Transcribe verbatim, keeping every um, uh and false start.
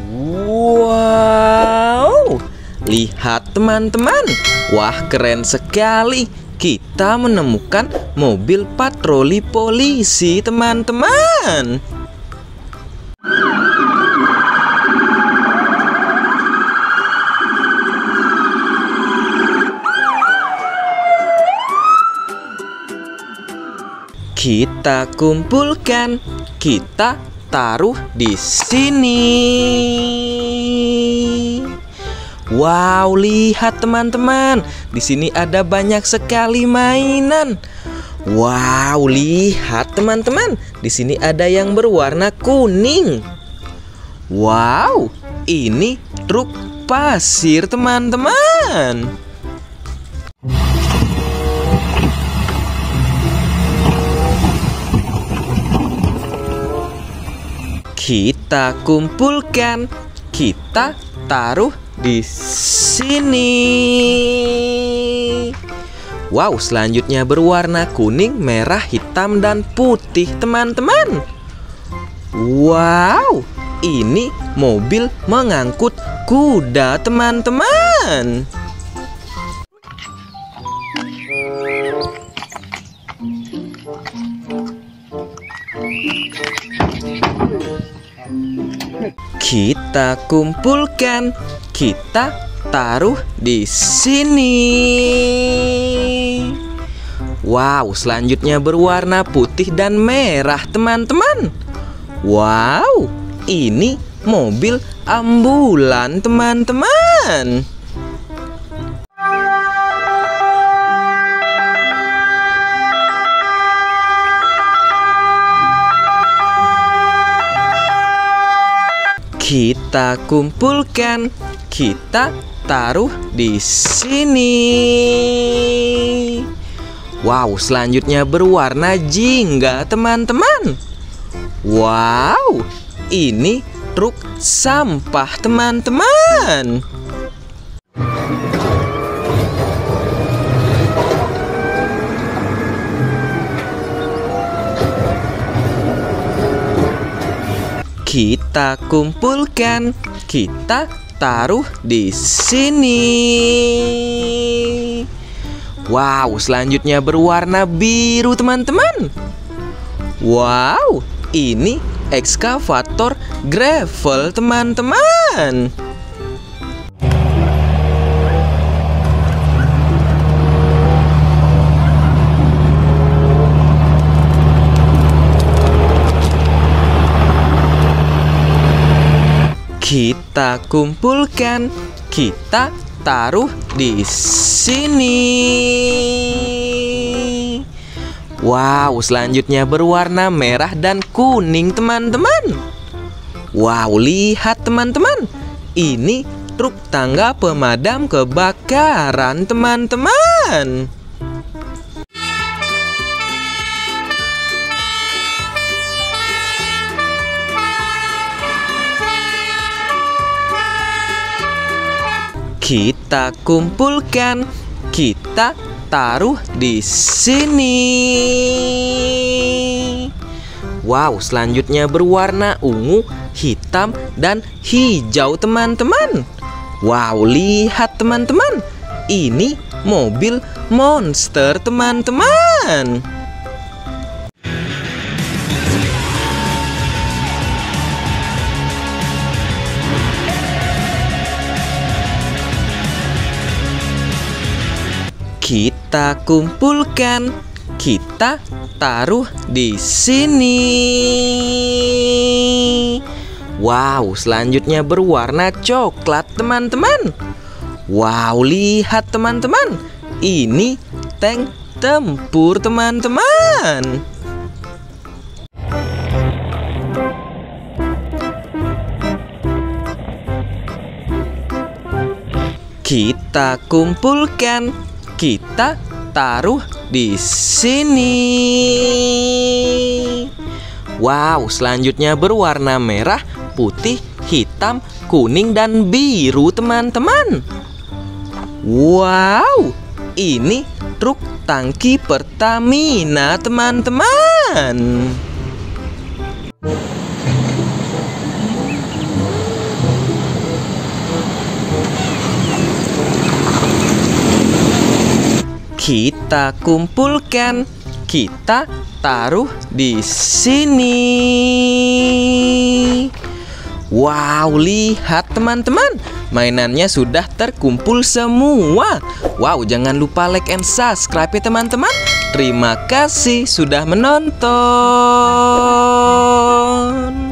Wow, lihat teman-teman. Wah, keren sekali. Kita menemukan mobil patroli polisi, teman-teman. Kita kumpulkan, kita taruh di sini. Wow, lihat teman-teman. Di sini ada banyak sekali mainan. Wow, lihat teman-teman. Di sini ada yang berwarna kuning. Wow, ini truk pasir, teman-teman. Kita kumpulkan, kita taruh di sini. Wow, selanjutnya berwarna kuning, merah, hitam, dan putih, teman-teman. Wow, ini mobil mengangkut kuda, teman-teman. Kita kumpulkan, kita taruh di sini. Wow, selanjutnya berwarna putih dan merah, teman-teman. Wow, ini mobil ambulan, teman-teman. Kita kumpulkan, kita taruh di sini. Wow, selanjutnya berwarna jingga, teman-teman. Wow, ini truk sampah, teman-teman. Kita kumpulkan, kita taruh di sini. Wow, selanjutnya berwarna biru, teman-teman. Wow, ini ekskavator gravel, teman-teman. Kita kumpulkan, kita taruh di sini. Wow, selanjutnya berwarna merah dan kuning, teman-teman. Wow, lihat teman-teman. Ini truk tangga pemadam kebakaran, teman-teman. Kita kumpulkan, kita taruh di sini. Wow, selanjutnya berwarna ungu, hitam, dan hijau, teman-teman. Wow, lihat teman-teman. Ini mobil monster, teman-teman. Kita kumpulkan, kita taruh di sini. Wow, selanjutnya berwarna coklat, teman-teman. Wow, lihat teman-teman. Ini tank tempur, teman-teman. Kita kumpulkan, kita taruh di sini. Wow, selanjutnya berwarna merah, putih, hitam, kuning, dan biru, teman-teman. Wow, ini truk tangki Pertamina, teman-teman. kita kumpulkan, kita taruh di sini. Wow, lihat teman-teman, mainannya sudah terkumpul semua. Wow, jangan lupa like and subscribe ya teman-teman. Terima kasih sudah menonton.